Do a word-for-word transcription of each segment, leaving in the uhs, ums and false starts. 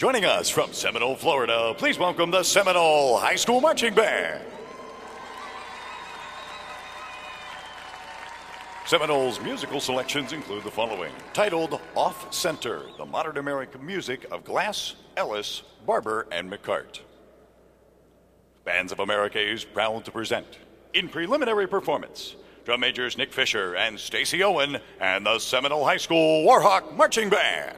Joining us from Seminole, Florida, please welcome the Seminole High School Marching Band. Seminole's musical selections include the following. Titled Off Center, the modern American music of Glass, Ellis, Barber, and McCart. Bands of America is proud to present, in preliminary performance, drum majors Nick Fisher and Stacy Owen and the Seminole High School Warhawk Marching Band.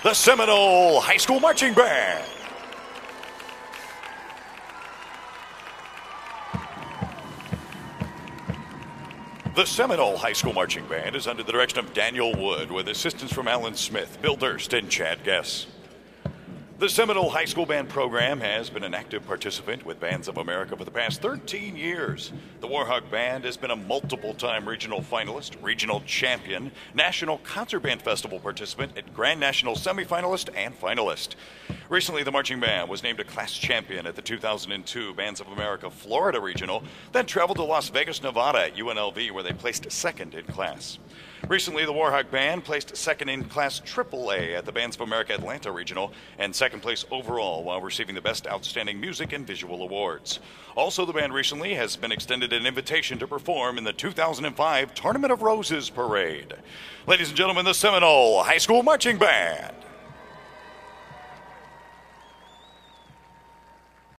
the Seminole High School Marching Band. The Seminole High School Marching Band is under the direction of Daniel Wood with assistance from Alan Smith, Bill Durst, and Chad Guess. The Seminole High School Band program has been an active participant with Bands of America for the past thirteen years. The Warhawk Band has been a multiple-time regional finalist, regional champion, National Concert Band Festival participant, and Grand National semifinalist and finalist. Recently, the marching band was named a class champion at the two thousand two Bands of America Florida Regional, then traveled to Las Vegas, Nevada at U N L V, where they placed second in class. Recently, the Warhawk Band placed second in Class triple A at the Bands of America Atlanta Regional and second place overall while receiving the Best Outstanding Music and Visual Awards. Also, the band recently has been extended an invitation to perform in the two thousand five Tournament of Roses Parade. Ladies and gentlemen, the Seminole High School Marching Band.